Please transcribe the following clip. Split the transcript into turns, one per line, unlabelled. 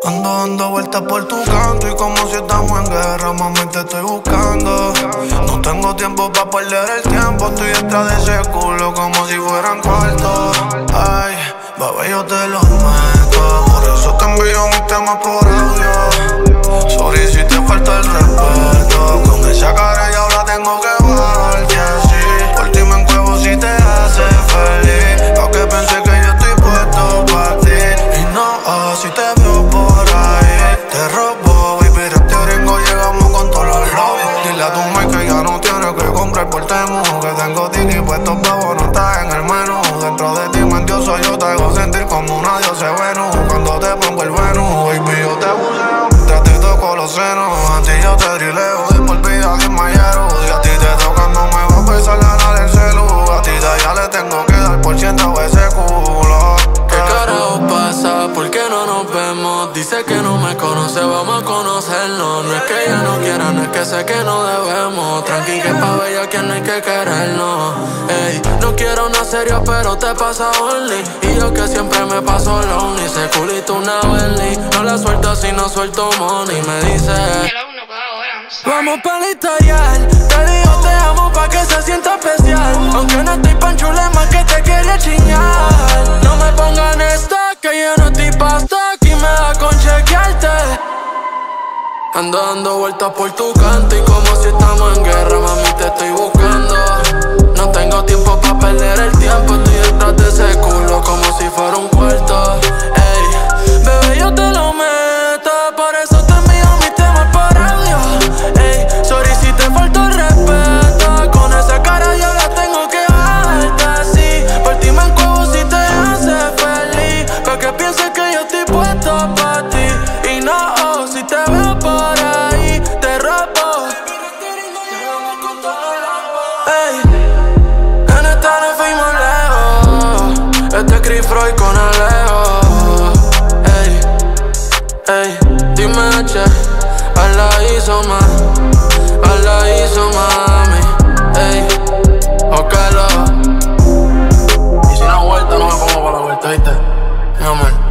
Ando dando vueltas por tu canto y como si estamos en guerra, mami, te estoy buscando. No tengo tiempo para perder el tiempo, estoy detrás de ese culo como si fueran cuartos. Ay, bebé, yo te lo meto, por eso te envío mis temas por audio. Sorry si te falta el respeto, con esa cara y ahora tengo que bajarte así. Por ti me encuevo si te hace feliz, aunque pensé que yo estoy puesto para ti. Y no, si te veo por ahí, te robo, baby, te gringo, llegamos con todos los lobos. Dile a tu madre que ya no tienes que comprar por Temu, que tengo tiki puestos pavos, no estás en el menú. Dentro de ti mentiroso yo te hago sentir como una diosa Venus. Cuando te pongo el Venus, baby, yo te buceo, mientras te toco los senos. A ti yo te drileo, de por vida bien mayero. Y a ti te toca no me va a pesar ganar el celu. A ti de ya le tengo que dar por ciento a ese culo.
¿Qué carajo pasa? ¿Por qué no nos vemos? Dice que no me conoce, vamos a conocernos. No es que ella no quiera, no es que sé que no debemos. Tranqui que pa' bella que no hay que querernos. Ey, no quiero una seria pero te pasa only. Y yo que siempre me paso lonely. Ese culito una Bentley, no la suelto si no suelto money. Me dice vamos pa'l historial, te digo te amo pa' que se sienta especial. Aunque no estoy pan chula, más que te quería chingar. No me pongan esto, que yo no estoy pa' stock y me da con chequearte. Ando dando vueltas por tu canto y como si estamos en guerra, mami, te estoy buscando. No tengo tiempo pa' perder el tiempo, estoy detrás de ese culo como si fuera un cuarto. Ey, bebé, yo te lo meto, por eso te envío mis temas por audio. Ey, sorry si te faltó el respeto, con esa cara yo la tengo que bajarte así. Por ti me encuevo si te hace feliz, pa' que pienses que yo estoy puesto pa' ti. Y no, si te veo por ahí, te robo. Ey, en esta nos fuimos lejos, este es Chris Freud con Alejo. Ey, ey, dime H, la hizo mami. Ey, Ocalo. Y si no vuelta, no me pongo para la vuelta, ¿viste? Mi amor.